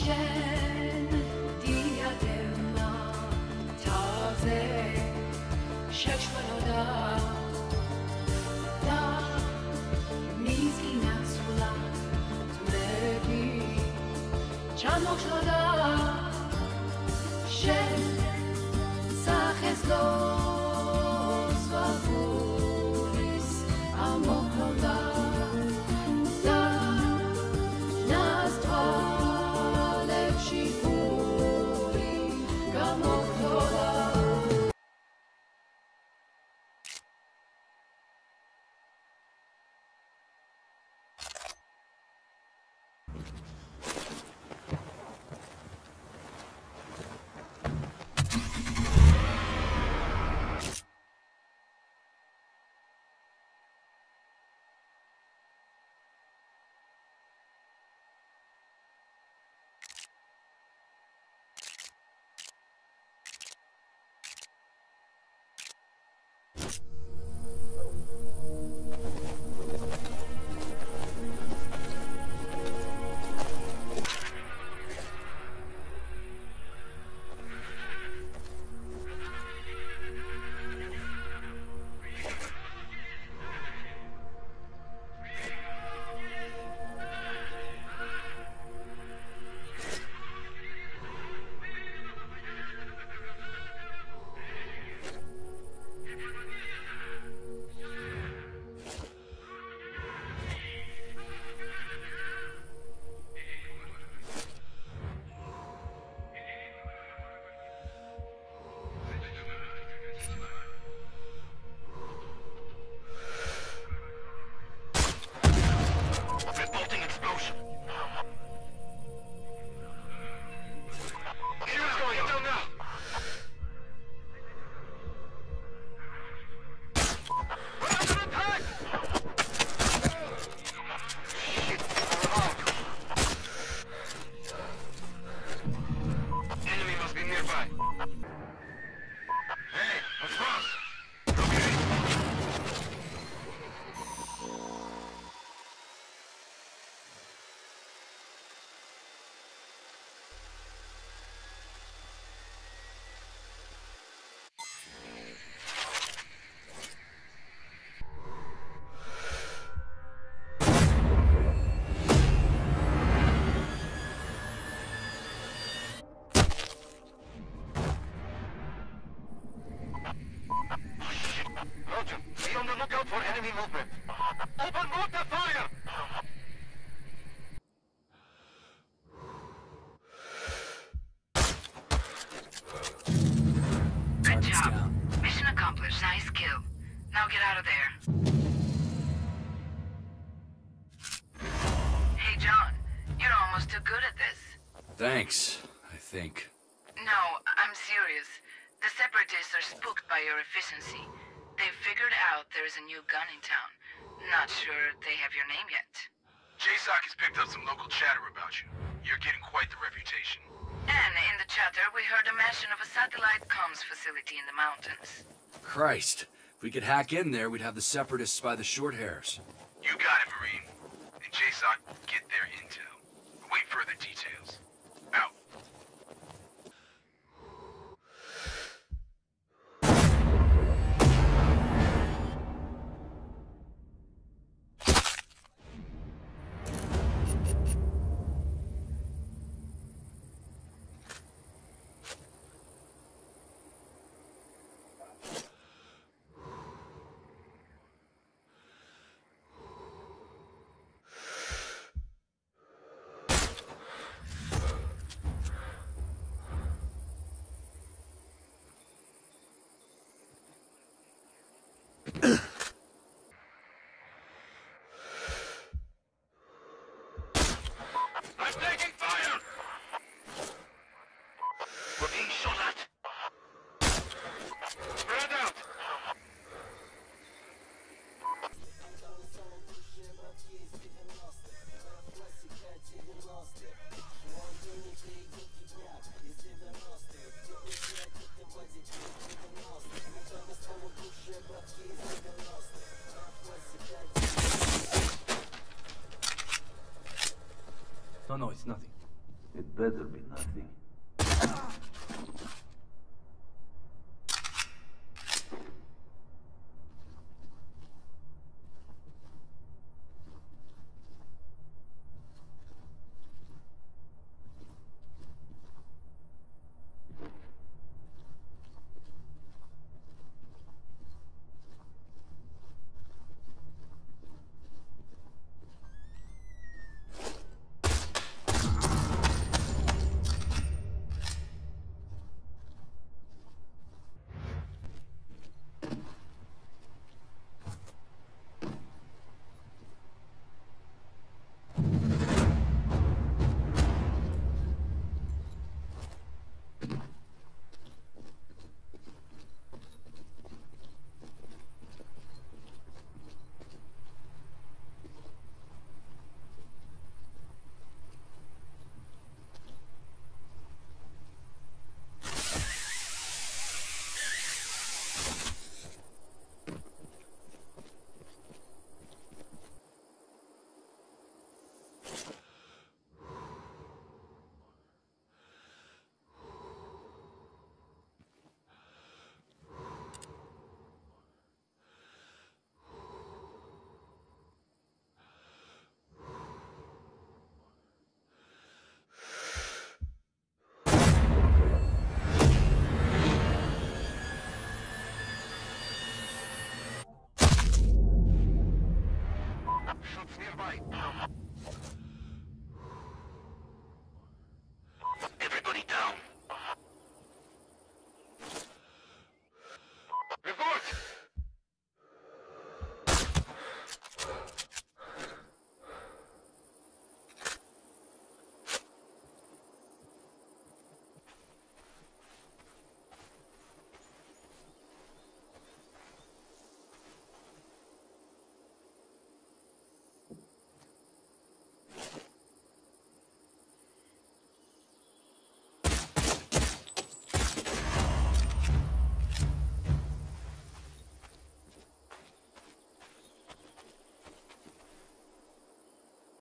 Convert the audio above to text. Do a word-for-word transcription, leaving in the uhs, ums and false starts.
شن دیادما تازه شش ولودا دا میزی نسولا تمربی چند مخشودا شن ساخز لوز و بوریس اموکودا For enemy movement. Open mortar fire! Good job. Mission accomplished. Nice kill. Now get out of there. Hey, John. You're almost too good at this. Thanks, I think. No, I'm serious. The Separatists are spooked by your efficiency. They've figured out there's a new gun in town. Not sure they have your name yet. J SOC has picked up some local chatter about you. You're getting quite the reputation. And in the chatter, we heard a mention of a satellite comms facility in the mountains. Christ, if we could hack in there, we'd have the Separatists by the short hairs. You got it, Marine. And J SOC will get their intel. Await further details. Out. I'm taking fire! We're being shot at. Spread out! No, no, it's nothing. It better be nothing.